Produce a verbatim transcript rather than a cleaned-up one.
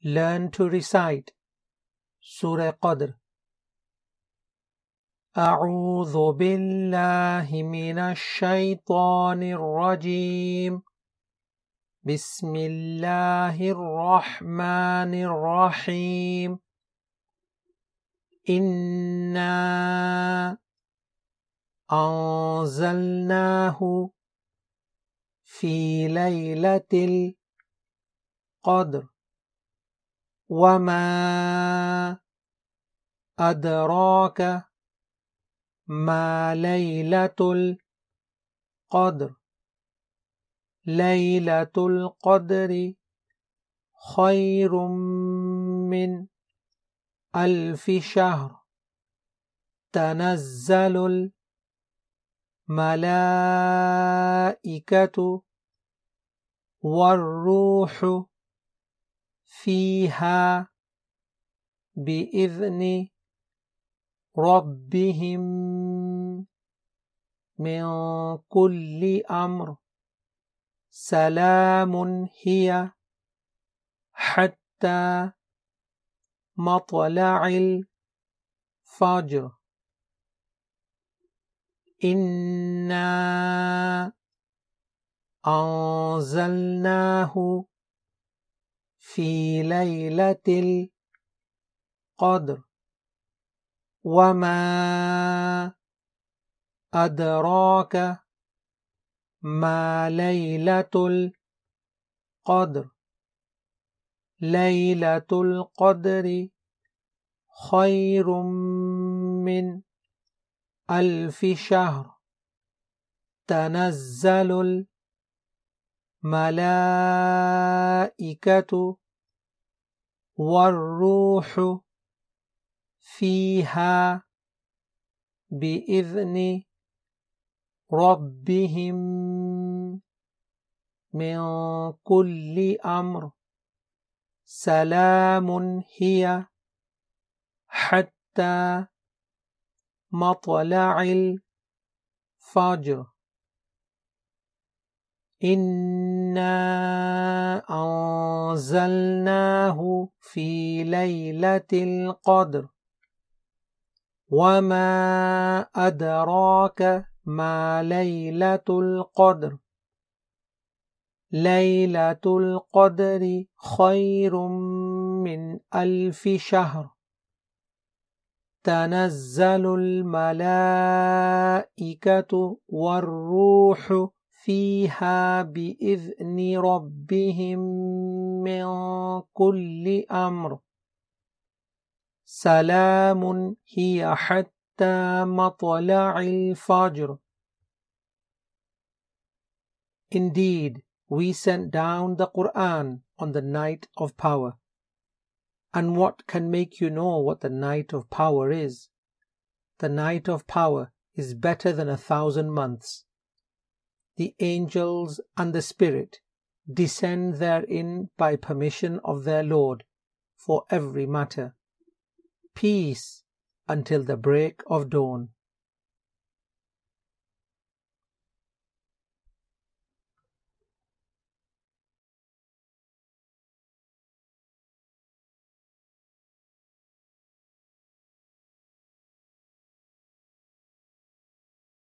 learn to recite Surah Qadr. أعوذ بالله من الشيطان الرجيم بسم الله الرحمن الرحيم إنا أنزلناه في ليلة القدر وما أدراك ما ليلة القدر ليلة القدر خير من ألف شهر تنزل الملائكة والروح فيها بإذن ربهم من كل أمر سلام هي حتى مطلع الفجر إنا أنزلناه في ليلة القدر وما أدراك ما ليلة القدر ليلة القدر خير من ألف شهر تنزل الملائكة والروح فيها بإذن ربهم من كل أمر سلام هي حتى مطلع الفجر إنا أنزلناه في ليلة القدر وما أدراك ما ليلة القدر ليلة القدر خير من ألف شهر تنزل الملائكة والروح فيها بإذن ربهم من كل أمر سلام هي حتى مطلع الفجر. Indeed, we sent down the Quran on the night of power. And what can make you know what the night of power is? The night of power is better than a thousand months. The angels and the Spirit descend therein by permission of their Lord for every matter. Peace until the break of dawn.